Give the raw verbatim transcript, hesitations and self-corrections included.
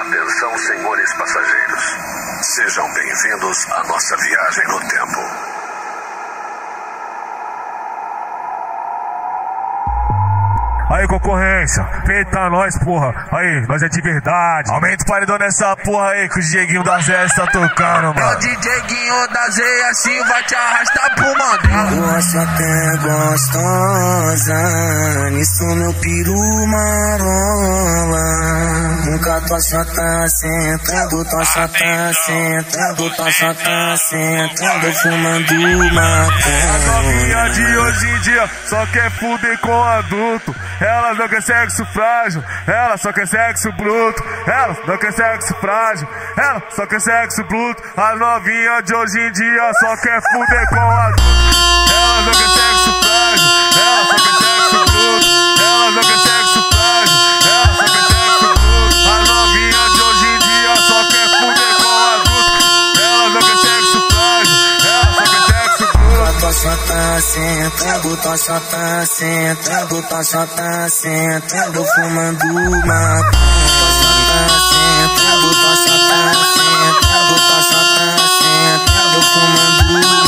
Atenção, senhores passageiros. Sejam bem-vindos à nossa viagem no tempo. Aí, concorrência, feita nós, porra. Aí, nós é de verdade. Aumenta o paredão nessa porra aí que o Dieguinho da Zé está tocando, mano. É o Dieguinho da Zé, assim vai te arrastar pro mandar. Gosto até gostosa, nisso meu peru marola. Nunca tua chota sentando, tua chota sentando, tua chota sentando, fumando maconha. A novinha de hoje em dia só quer fuder com adulto. Ela não quer sexo frágil, ela só quer sexo bruto. Ela não quer sexo frágil, ela só quer sexo bruto. A novinha de hoje em dia só quer fuder com adulto. Ela não quer sexo frágil, ela só quer sexo bruto. Ela não quer sexo frágil, ela só quer sexo bruto. A novinha de hoje em dia só quer fuder com adulto. Ela não quer sexo frágil, ela só quer sexo bruto. Tua chota sentando, tua chota sentando, tua chota sentando, fumando maconha. Tua chota sentando, tua chota sentando, tua chota sentando, fumando maconha.